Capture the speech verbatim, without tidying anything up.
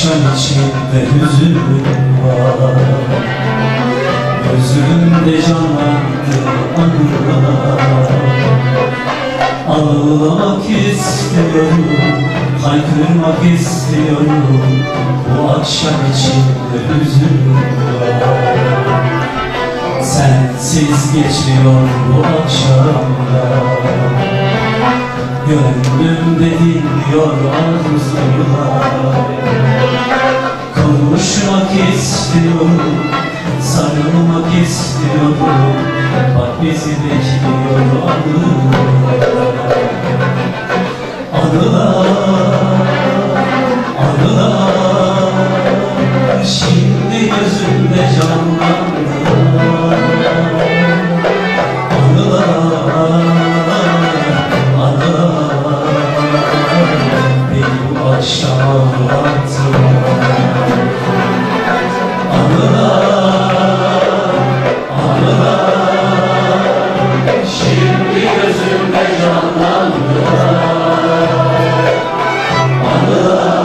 akşam içinde hüzün var. Gözümde canlandı anılar. Ağlamak istiyorum, haykırmak istiyorum. Bu akşam içinde hüzün var. Sensiz geçiyor bu akşamlar. Gönlümde dinliyor arzular. Konuşmak istiyorum, sarılmak istiyorum. Bak bizi bekliyor anılar. Anılar, anılar, şimdi gözümde canlandılar. Anılar, anılar, beni bu akşam ağlattılar. Anılar, anılar, şimdi gözümde canlandılar. Anılar,